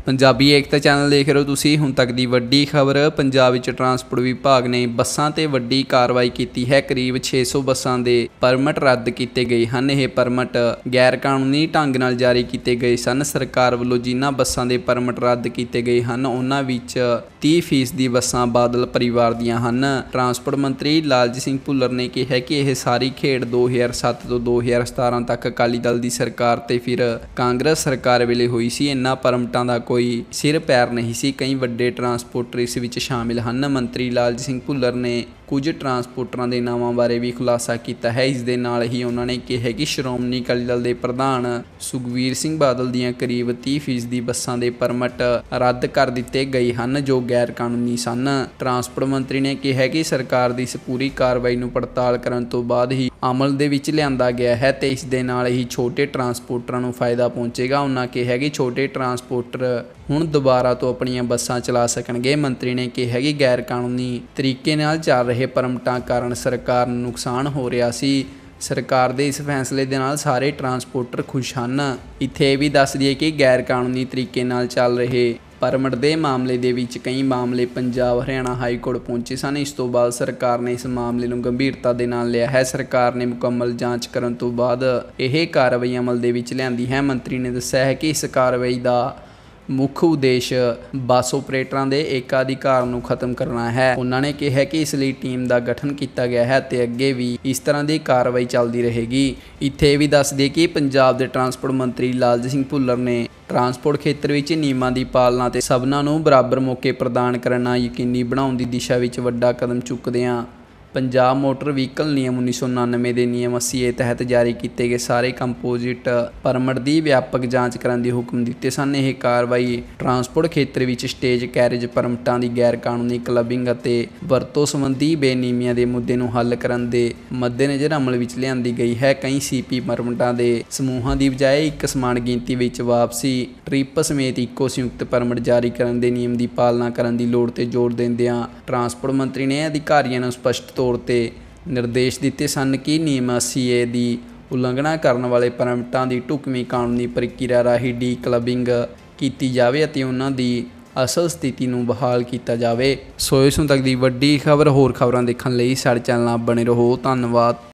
ਪੰਜਾਬੀ ਏਕਤਾ channel ਦੇਖ ਰਹੇ ਹੋ ਤੁਸੀਂ। ਹੁਣ ਤੱਕ ਦੀ ਵੱਡੀ ਖਬਰ। ਪੰਜਾਬ ਵਿੱਚ ਟਰਾਂਸਪੋਰਟ ਵਿਭਾਗ ਨੇ ਬੱਸਾਂ ਤੇ ਵੱਡੀ ਕਾਰਵਾਈ ਕੀਤੀ ਹੈ। ਕਰੀਬ 600 ਬੱਸਾਂ ਦੇ ਪਰਮਿਟ ਰੱਦ ਕੀਤੇ ਗਏ ਹਨ। ਇਹ ਪਰਮਿਟ ਗੈਰ ਕਾਨੂੰਨੀ ਢੰਗ ਨਾਲ ਜਾਰੀ ਕੀਤੇ ਗਏ ਸਨ। ਸਰਕਾਰ ਵੱਲੋਂ ਜਿਨ੍ਹਾਂ ਬੱਸਾਂ ਦੇ ਪਰਮਿਟ ਰੱਦ ਕੀਤੇ ਗਏ ਹਨ ਉਹਨਾਂ ਵਿੱਚ 30% ਬੱਸਾਂ ਬਾਦਲ ਪਰਿਵਾਰ ਦੀਆਂ ਹਨ। ਟਰਾਂਸਪੋਰਟ ਮੰਤਰੀ ਲਾਲਜੀਤ ਸਿੰਘ ਭੁੱਲਰ ਨੇ ਕਿਹਾ ਕਿ ਇਹ ਸਾਰੀ ਖੇਡ 2007 ਤੋਂ 2017 ਤੱਕ ਅਕਾਲੀ ਦਲ ਦੀ ਸਰਕਾਰ ਤੇ ਫਿਰ ਕਾਂਗਰਸ ਸਰਕਾਰ ਵੇਲੇ ਹੋਈ ਸੀ। ਇਹਨਾਂ ਪਰਮਿਟਾਂ ਦਾ ਕੋਈ ਸਿਰ ਪੈਰ ਨਹੀਂ ਸੀ। ਕਈ ਵੱਡੇ ਟਰਾਂਸਪੋਰਟਰ ਇਸ ਵਿੱਚ ਸ਼ਾਮਿਲ ਹਨ। ਮੰਤਰੀ ਲਾਲਜੀਤ ਸਿੰਘ ਭੁੱਲਰ ਨੇ ਕੁਝ ਟਰਾਂਸਪੋਰਟਰਾਂ ਦੇ ਨਾਵਾਂ ਬਾਰੇ ਵੀ ਖੁਲਾਸਾ ਕੀਤਾ ਹੈ। ਇਸ ਦੇ ਨਾਲ ਹੀ ਉਹਨਾਂ ਨੇ ਕਿਹਾ ਕਿ ਸ਼੍ਰੋਮਣੀ ਅਕਾਲੀ ਦਲ ਦੇ ਪ੍ਰਧਾਨ ਸੁਖਬੀਰ ਸਿੰਘ ਬਾਦਲ ਦੀਆਂ ਕਰੀਬ 30% ਬੱਸਾਂ ਦੇ ਪਰਮਿਟ ਰੱਦ ਕਰ ਦਿੱਤੇ ਗਏ ਹਨ ਜੋ ਗੈਰ ਕਾਨੂੰਨੀ ਸਨ। ਟਰਾਂਸਪੋਰਟ ਮੰਤਰੀ ਨੇ ਕਿਹਾ ਕਿ ਸਰਕਾਰ ਦੀ ਇਸ ਪੂਰੀ ਕਾਰਵਾਈ ਨੂੰ ਪੜਤਾਲ ਕਰਨ ਤੋਂ ਬਾਅਦ ਹੀ ਅਮਲ ਦੇ ਵਿੱਚ ਲਿਆਂਦਾ ਗਿਆ ਹੈ ਤੇ ਇਸ ਦੇ ਨਾਲ ਹੀ ਛੋਟੇ ਟਰਾਂਸਪੋਰਟਰਾਂ ਨੂੰ ਫਾਇਦਾ ਪਹੁੰਚੇਗਾ। ਉਹਨਾਂ ਕਿਹਾ ਕਿ ਛੋਟੇ ਟਰਾਂਸਪੋਰਟਰ ਹੁਣ ਦੁਬਾਰਾ ਤੋਂ ਆਪਣੀਆਂ ਬੱਸਾਂ ਚਲਾ ਸਕਣਗੇ। ਮੰਤਰੀ ਨੇ ਕਿਹਾ ਕਿ ਗੈਰ ਕਾਨੂੰਨੀ ਤਰੀਕੇ ਨਾਲ ਚੱਲ ਰਹੇ ਪਰਮਿਟਾਂ ਕਾਰਨ ਸਰਕਾਰ ਨੂੰ ਨੁਕਸਾਨ ਹੋ ਰਿਹਾ ਸੀ। ਸਰਕਾਰ ਦੇ ਇਸ ਫੈਸਲੇ ਦੇ ਨਾਲ ਸਾਰੇ ਟਰਾਂਸਪੋਰਟਰ ਖੁਸ਼ ਹਨ। ਇੱਥੇ ਇਹ ਵੀ ਦੱਸ ਦਈਏ ਕਿ ਗੈਰ ਕਾਨੂੰਨੀ ਤਰੀਕੇ ਨਾਲ ਚੱਲ ਰਹੇ ਪਰਮਿਟ ਦੇ ਮਾਮਲੇ ਦੇ ਵਿੱਚ ਕਈ ਮਾਮਲੇ ਪੰਜਾਬ ਹਰਿਆਣਾ ਹਾਈ ਕੋਰਟ ਪਹੁੰਚੇ ਸਨ। ਇਸ ਤੋਂ ਬਾਅਦ ਸਰਕਾਰ ਨੇ ਇਸ ਮਾਮਲੇ ਨੂੰ ਗੰਭੀਰਤਾ ਦੇ ਨਾਲ ਲਿਆ ਹੈ। ਸਰਕਾਰ ਨੇ ਮੁਕੰਮਲ ਜਾਂਚ ਕਰਨ ਤੋਂ ਬਾਅਦ ਇਹ ਕਾਰਵਾਈ ਅਮਲ ਦੇ ਵਿੱਚ ਲਿਆਂਦੀ ਹੈ। ਮੰਤਰੀ ਨੇ ਦੱਸਿਆ ਹੈ ਕਿ ਇਸ ਕਾਰਵਾਈ ਦਾ ਮੁੱਖ ਉਦੇਸ਼ ਬੱਸ ਆਪਰੇਟਰਾਂ ਦੇ ਏਕਾਧਿਕਾਰ ਨੂੰ ਖਤਮ ਕਰਨਾ ਹੈ। ਉਹਨਾਂ ਨੇ ਕਿਹਾ ਕਿ ਇਸ ਲਈ ਟੀਮ ਦਾ ਗਠਨ ਕੀਤਾ ਗਿਆ ਹੈ ਤੇ ਅੱਗੇ ਵੀ ਇਸ ਤਰ੍ਹਾਂ ਦੀ ਕਾਰਵਾਈ ਚੱਲਦੀ ਰਹੇਗੀ। ਇੱਥੇ ਇਹ ਵੀ ਦੱਸ ਦਈਏ ਕਿ ਪੰਜਾਬ ਦੇ ਟਰਾਂਸਪੋਰਟ ਮੰਤਰੀ ਲਾਲਜੀਤ ਸਿੰਘ ਭੁੱਲਰ ਨੇ ਟਰਾਂਸਪੋਰਟ ਖੇਤਰ ਵਿੱਚ ਨਿਯਮਾਂ ਦੀ ਪਾਲਣਾ ਤੇ ਸਭਨਾਂ ਨੂੰ ਬਰਾਬਰ ਮੌਕੇ ਪ੍ਰਦਾਨ ਕਰਨਾ ਯਕੀਨੀ ਬਣਾਉਣ ਦੀ ਦਿਸ਼ਾ ਵਿੱਚ ਵੱਡਾ ਕਦਮ ਚੁੱਕਦਿਆਂ ਪੰਜਾਬ ਮੋਟਰ ਵਹੀਕਲ ਨਿਯਮ 1999 ਦੇ ਨਿਯਮ 80A ਤਹਿਤ ਜਾਰੀ ਕੀਤੇ ਗਏ ਸਾਰੇ ਕੰਪੋਜ਼ਿਟ ਪਰਮਿਟ ਦੀ ਵਿਆਪਕ ਜਾਂਚ ਕਰਨ ਦੇ ਹੁਕਮ ਦਿੱਤੇ ਸਨ। ਇਹ ਕਾਰਵਾਈ ਟਰਾਂਸਪੋਰਟ ਖੇਤਰ ਵਿੱਚ ਸਟੇਜ ਕੈਰੇਜ ਪਰਮਿਟਾਂ ਦੀ ਗੈਰ ਕਾਨੂੰਨੀ ਕਲੱਬਿੰਗ ਅਤੇ ਵਰਤੋਂ ਸੰਬੰਧੀ ਬੇਨਿਯਮੀਆਂ ਦੇ ਮੁੱਦੇ ਨੂੰ ਹੱਲ ਕਰਨ ਦੇ ਮੱਦੇਨਜ਼ਰ ਅਮਲ ਵਿੱਚ ਲਿਆਂਦੀ ਗਈ ਹੈ। ਕਈ CP ਪਰਮਿਟਾਂ ਦੇ ਸਮੂਹਾਂ ਦੀ ਬਜਾਏ ਇੱਕ ਸਮਾਨ ਗਿਣਤੀ ਵਿੱਚ ਵਾਪਸੀ ਟ੍ਰਿਪ ਸਮੇਤ ਇੱਕੋ ਸੰਯੁਕਤ ਪਰਮਿਟ ਜਾਰੀ ਕਰਨ ਦੇ ਨਿਯਮ ਦੀ ਪਾਲਣਾ ਕਰਨ ਦੀ ਲੋੜ ਤੇ ਜ਼ੋਰ ਦਿੰਦਿਆਂ ਟਰਾਂਸਪੋਰਟ ਮੰਤਰੀ ਨੇ ਅਧਿਕਾਰੀਆਂ ਨੂੰ ਸਪਸ਼ਟ ਤੌਰ ਤੇ ਨਿਰਦੇਸ਼ ਦਿੱਤੇ ਸਨ ਕਿ ਨਿਯਮ 80A ਦੀ ਉਲੰਘਣਾ ਕਰਨ ਵਾਲੇ ਪਰਮਿਟਾਂ ਦੀ ਢੁਕਵੀਂ ਕਾਨੂੰਨੀ ਪ੍ਰਕਿਰਿਆ ਰਾਹੀਂ ਡੀ ਕਲੱਬਿੰਗ ਕੀਤੀ ਜਾਵੇ ਅਤੇ ਉਹਨਾਂ ਦੀ ਅਸਲ ਸਥਿਤੀ ਨੂੰ ਬਹਾਲ ਕੀਤਾ ਜਾਵੇ। ਸੋ ਇਸ ਨੂੰ ਤੱਕ ਦੀ ਵੱਡੀ ਖਬਰ। ਹੋਰ ਖਬਰਾਂ ਦੇਖਣ ਲਈ ਸਾਡੇ ਚੈਨਲ ਨਾਲ ਬਣੇ ਰਹੋ। ਧੰਨਵਾਦ।